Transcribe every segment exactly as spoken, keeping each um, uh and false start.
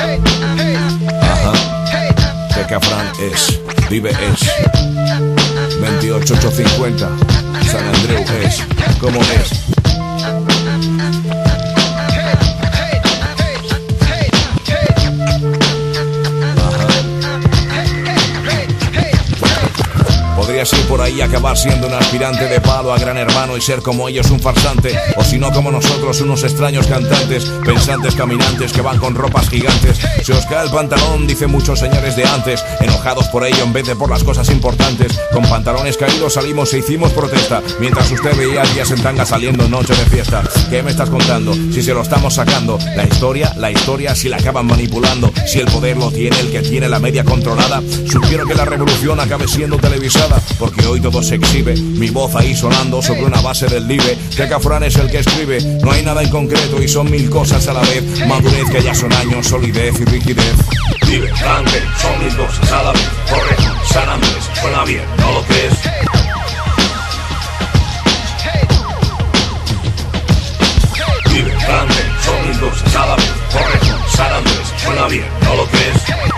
Ajá. Teca Fran es, Vive es, veintiocho ocho cincuenta, San Andreu es, ¿cómo es? Podrías ir por ahí y acabar siendo un aspirante de palo a gran hermano y ser como ellos un farsante, o si no como nosotros unos extraños cantantes, pensantes caminantes que van con ropas gigantes. Se os cae el pantalón, dicen muchos señores de antes, enojados por ello en vez de por las cosas importantes. Con pantalones caídos salimos e hicimos protesta, mientras usted veía días en tanga saliendo noche de fiesta. ¿Qué me estás contando? Si se lo estamos sacando. La historia, la historia si la acaban manipulando. Si el poder lo tiene el que tiene la media controlada. Sugiero que la revolución acabe siendo televisada, porque hoy todo se exhibe, mi voz ahí sonando sobre una base del libre. Teca Fran es el que escribe, no hay nada en concreto y son mil cosas a la vez. Madurez que ya son años, solidez y rigidez. Vive, grande, son mil cosas a la vez. Correcto, San Andrés, suena bien, ¿no lo crees? Vive, grande, son mil cosas a la vez. Correcto, San Andrés, suena bien, ¿no lo crees?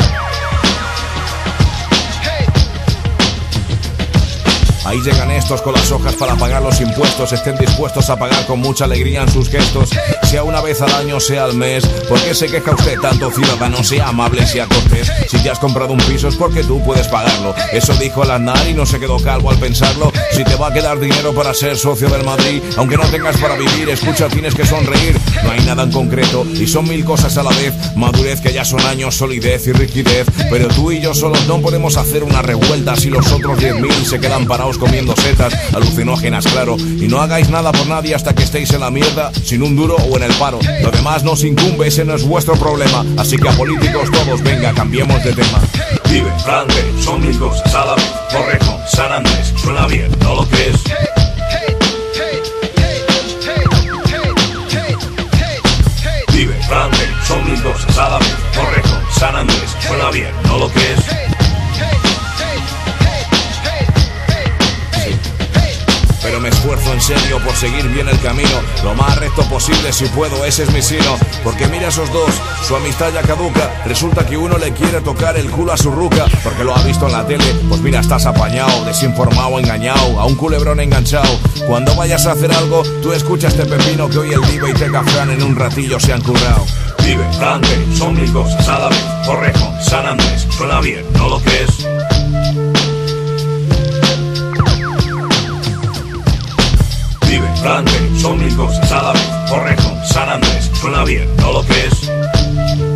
Ahí llegan estos con las hojas para pagar los impuestos. Estén dispuestos a pagar con mucha alegría en sus gestos. Sea una vez al año, sea al mes. ¿Por qué se queja usted tanto, ciudadano? Sea amable, sea cortés. Si te has comprado un piso es porque tú puedes pagarlo. Eso dijo el Aznar y no se quedó calvo al pensarlo. Si te va a quedar dinero para ser socio del Madrid, aunque no tengas para vivir, escucha, tienes que sonreír. No hay nada en concreto y son mil cosas a la vez. Madurez que ya son años, solidez y rigidez. Pero tú y yo solos no podemos hacer una revuelta si los otros diez mil se quedan parados comiendo setas alucinógenas, claro. Y no hagáis nada por nadie hasta que estéis en la mierda, sin un duro o en el paro. Lo demás nos incumbe, ese no es vuestro problema. Así que a políticos todos, venga, cambiemos de tema. Vive, grande, son mil cosas a la vez. Correcto, San Andrés, suena bien, ¿no lo crees? Vive, grande, son mil cosas a la vez. Correcto, San Andrés, suena bien, ¿no lo crees? Pero me esfuerzo en serio por seguir bien el camino, lo más recto posible si puedo, ese es mi sino. Porque mira esos dos, su amistad ya caduca. Resulta que uno le quiere tocar el culo a su ruca, porque lo ha visto en la tele. Pues mira, estás apañado, desinformado, engañado, a un culebrón enganchado. Cuando vayas a hacer algo, tú escucha este pepino que hoy el Vive y Teca Fran en un ratillo se han currado. Vive, grande, son mil cosas a la vez. Correcto, San Andrés, suena bien, ¿no lo crees? Vive, grande, son mil cosas a la vez. Correcto, San Andrés, suena bien, ¿no lo crees?